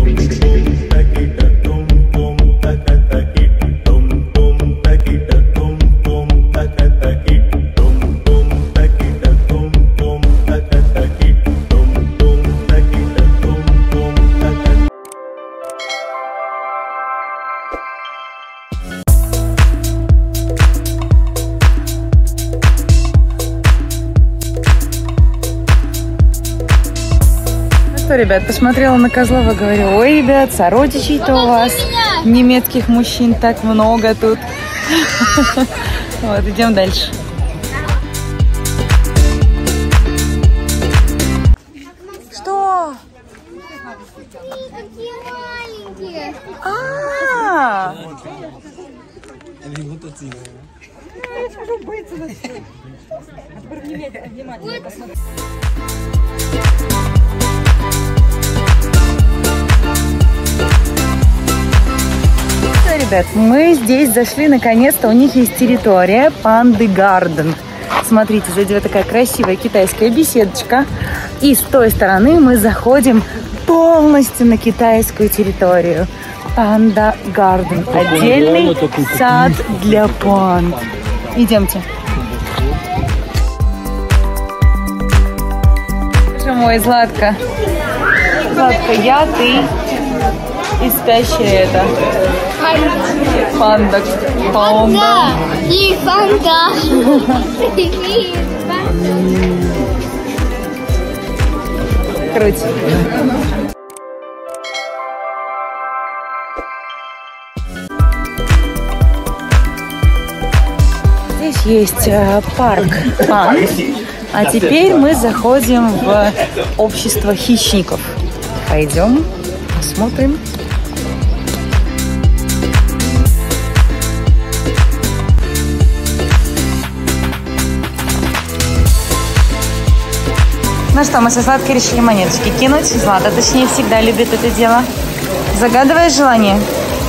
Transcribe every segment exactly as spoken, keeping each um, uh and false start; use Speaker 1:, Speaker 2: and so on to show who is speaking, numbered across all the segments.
Speaker 1: Ребят, посмотрела на Козлова, говорю: ой, ребят, сородичей-то у вас немецких мужчин так много тут. Вот, идем дальше. Что?
Speaker 2: Такие маленькие.
Speaker 1: А! Ребят, мы здесь зашли наконец-то. У них есть территория Панды Гарден. Смотрите, сзади вот такая красивая китайская беседочка. И с той стороны мы заходим полностью на китайскую территорию. Панда Гарден. Отдельный сад для панд. Идемте. Боже мой, Златка. Златка, я, ты и спящая это. Панда. Панда.
Speaker 2: И панда.
Speaker 1: Круть. Здесь есть э, парк панд. А теперь мы заходим в общество хищников. Пойдем, посмотрим. Ну что, мы со Златкой решили монеточки кинуть. Злата, точнее, всегда любит это дело. Загадываешь желание?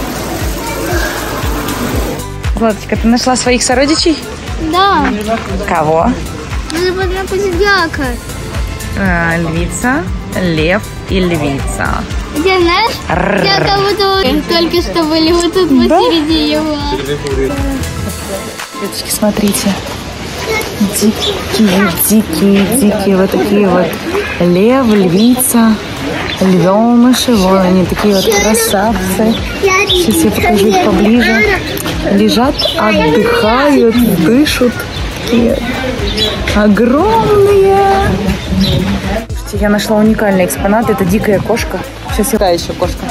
Speaker 1: Златочка, ты нашла своих сородичей?
Speaker 2: Да.
Speaker 1: Кого?
Speaker 2: Надо потом позидяка.
Speaker 1: А, львица, лев и львица.
Speaker 2: Ты знаешь,
Speaker 1: Р-р-р.
Speaker 2: я кого-то только что были вот тут посередине его.
Speaker 1: Девочки, смотрите. Дикие, дикие, дикие вот такие вот лев, львица, львеныши. Вон они такие вот красавцы. Сейчас я покажу их поближе. Лежат, отдыхают, дышат. Такие огромные. Слушайте, я нашла уникальный экспонат. Это дикая кошка. Сейчас я... Да, еще кошка.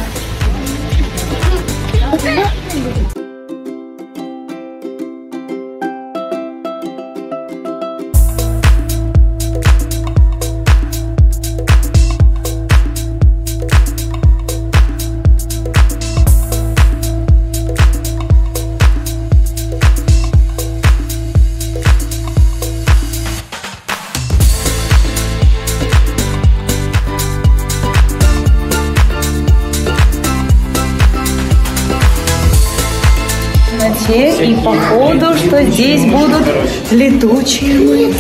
Speaker 1: И походу, что здесь будут летучие мыши.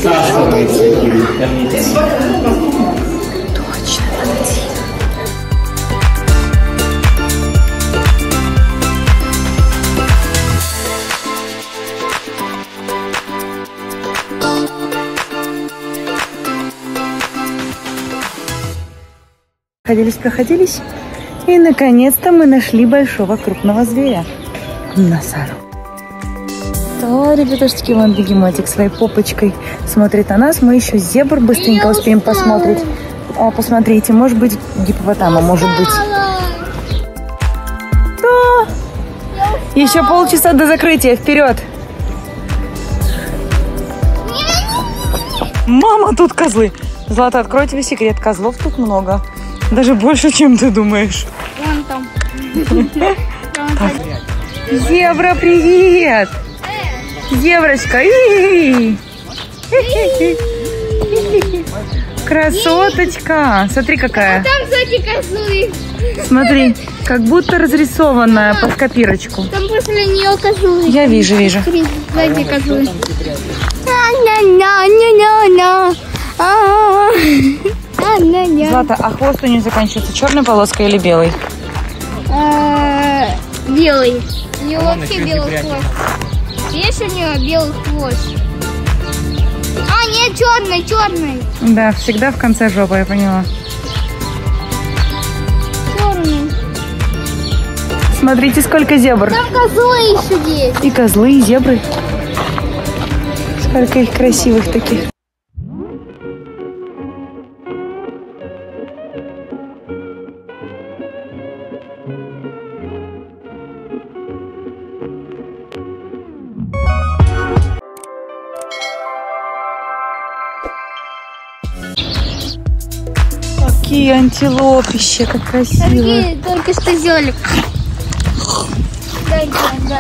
Speaker 1: Точно, проходились, проходились. И наконец-то мы нашли большого крупного зверя. Носорог. Да, ребятушки, вон бегемотик своей попочкой смотрит на нас. Мы еще зебр быстренько успеем посмотреть. А, посмотрите, может быть, гипопотама, может быть. Да. Еще полчаса до закрытия. Вперед! Мама, тут козлы. Злата, открой тебе секрет. Козлов тут много. Даже больше, чем ты думаешь.
Speaker 2: Вон там.
Speaker 1: Так. Зебра, привет! Зеброчка! Красоточка! Смотри, какая!
Speaker 2: Там сзади козлы.
Speaker 1: Смотри, как будто разрисованная под копирочку.
Speaker 2: Там после нее козлы.
Speaker 1: Я вижу, вижу.
Speaker 2: Сзади козлы. Ня-ня-ня.
Speaker 1: Злата, а хвост у нее заканчивается черной полоской или белой?
Speaker 2: А, белый. У нее вообще белый хвост. Видишь, у нее белый хвост. А, нет, черный, черный.
Speaker 1: Да, всегда в конце жопы, я поняла.
Speaker 2: Черный.
Speaker 1: Смотрите, сколько зебр.
Speaker 2: Там козлы еще есть.
Speaker 1: И козлы, и зебры. Сколько их красивых таких. Какие антилопища, как красиво.
Speaker 2: Сергей только что зелик. Дай, дай,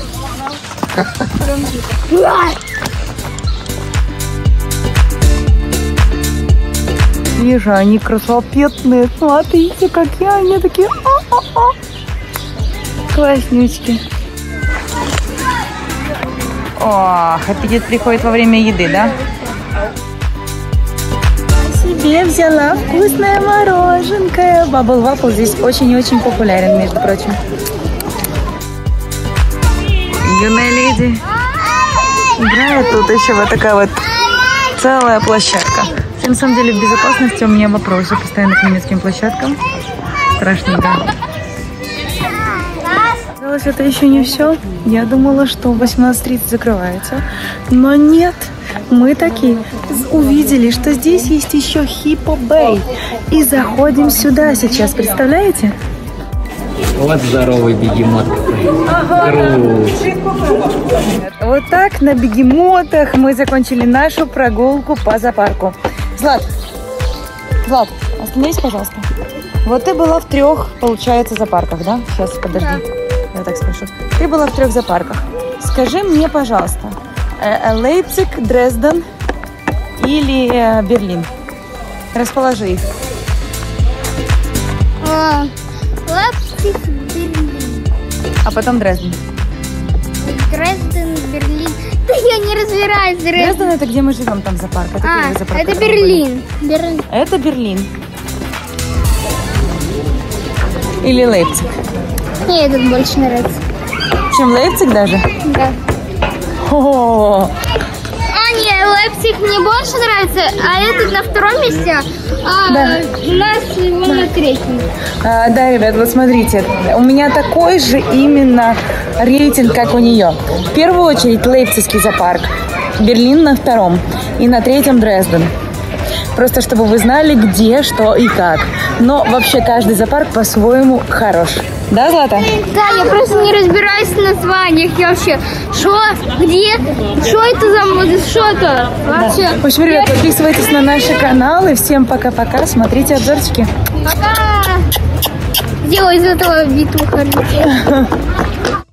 Speaker 2: дай.
Speaker 1: Вижу, они красопетные. Смотрите, какие они такие. А-а-а. Класснючки. Ох, аппетит приходит во время еды, да? Себе взяла вкусное мороженное. Bubble Waffle здесь очень и очень популярен, между прочим. Юная леди играет. Тут еще вот такая вот целая площадка. На самом деле в безопасности у меня вопросы постоянно к немецким площадкам. Страшненько. Казалось, это еще не все. Я думала, что в восемнадцать тридцать закрывается. Но нет. Мы такие увидели, что здесь есть еще Hippo Bay. И заходим сюда сейчас. Представляете?
Speaker 3: Вот здоровый бегемот.
Speaker 1: Ага. Вот так на бегемотах мы закончили нашу прогулку по зоопарку. Злат, Злат, остановись, пожалуйста. Вот ты была в трех, получается, зоопарках, да? Сейчас, подожди, да. Я так спрошу. Ты была в трех зоопарках. Скажи мне, пожалуйста, Лейпциг, Дрезден или Берлин? Расположи их.
Speaker 2: А, Лейпциг, Берлин.
Speaker 1: А потом Дрезден.
Speaker 2: Дрезден, Берлин. Да я не разбираюсь. Дрезден,
Speaker 1: Дрезден — это где мы живем, там зоопарк. Это,
Speaker 2: а,
Speaker 1: зоопарк,
Speaker 2: это Берлин. Берлин.
Speaker 1: Это Берлин. Или Лейпциг.
Speaker 2: Мне этот больше нравится.
Speaker 1: Чем Лейпциг даже?
Speaker 2: Да.
Speaker 1: О-о-о.
Speaker 2: А, нет, Лейпциг мне больше нравится, а этот на втором месте, а
Speaker 1: Да.
Speaker 2: у нас его на третьем.
Speaker 1: А, да, ребят, вот смотрите, у меня такой же именно рейтинг, как у нее. В первую очередь Лейпцигский зоопарк, Берлин на втором и на третьем Дрезден. Просто чтобы вы знали, где, что и как. Но вообще каждый зоопарк по-своему хорош. Да, Злата?
Speaker 2: Да, я просто не разбираюсь в названиях. Я вообще, что, где, что это за мода, что это вообще.
Speaker 1: В общем, ребят, подписывайтесь на наши каналы. Всем пока-пока. Смотрите обзорчики.
Speaker 2: Пока. Сделай из этого битву, хотите.